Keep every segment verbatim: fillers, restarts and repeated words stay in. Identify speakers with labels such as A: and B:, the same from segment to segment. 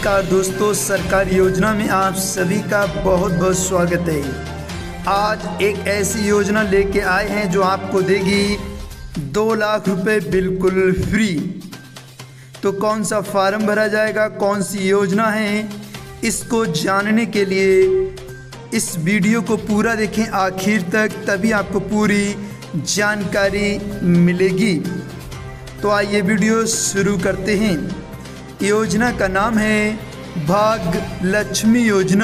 A: नमस्कार दोस्तों, सरकारी योजना में आप सभी का बहुत बहुत स्वागत है। आज एक ऐसी योजना लेके आए हैं जो आपको देगी दो लाख रुपए बिल्कुल फ्री। तो कौन सा फार्म भरा जाएगा, कौन सी योजना है, इसको जानने के लिए इस वीडियो को पूरा देखें आखिर तक, तभी आपको पूरी जानकारी मिलेगी। तो आइए वीडियो शुरू करते हैं। योजना का नाम है भाग्य लक्ष्मी योजना।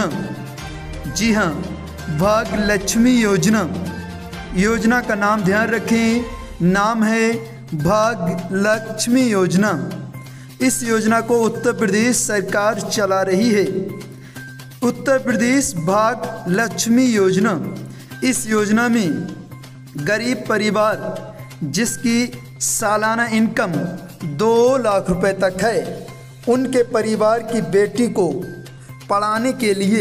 A: जी हाँ, भाग्य लक्ष्मी योजना। योजना का नाम ध्यान रखें, नाम है भाग्य लक्ष्मी योजना। इस योजना को उत्तर प्रदेश सरकार चला रही है। उत्तर प्रदेश भाग्य लक्ष्मी योजना। इस योजना में गरीब परिवार जिसकी सालाना इनकम दो लाख रुपए तक है, उनके परिवार की बेटी को पढ़ाने के लिए,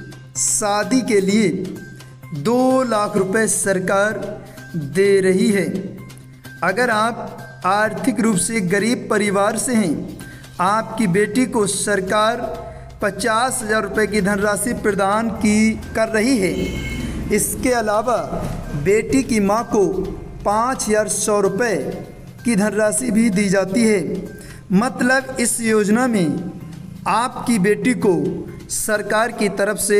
A: शादी के लिए दो लाख रुपए सरकार दे रही है। अगर आप आर्थिक रूप से गरीब परिवार से हैं, आपकी बेटी को सरकार पचास हज़ार रुपये की धनराशि प्रदान की कर रही है। इसके अलावा बेटी की मां को पाँच हज़ार सौ रुपये की धनराशि भी दी जाती है। मतलब इस योजना में आपकी बेटी को सरकार की तरफ से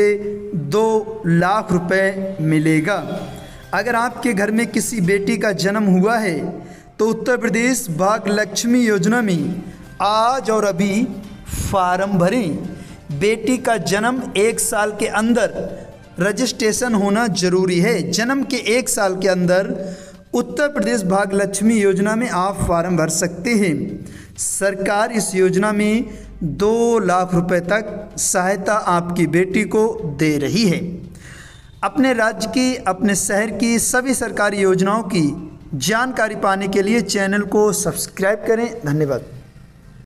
A: दो लाख रुपए मिलेगा। अगर आपके घर में किसी बेटी का जन्म हुआ है तो उत्तर प्रदेश भाग्य लक्ष्मी योजना में आज और अभी फार्म भरें। बेटी का जन्म एक साल के अंदर रजिस्ट्रेशन होना जरूरी है। जन्म के एक साल के अंदर उत्तर प्रदेश भाग्य लक्ष्मी योजना में आप फार्म भर सकते हैं। सरकार इस योजना में दो लाख रुपए तक सहायता आपकी बेटी को दे रही है। अपने राज्य की, अपने शहर की सभी सरकारी योजनाओं की जानकारी पाने के लिए चैनल को सब्सक्राइब करें। धन्यवाद।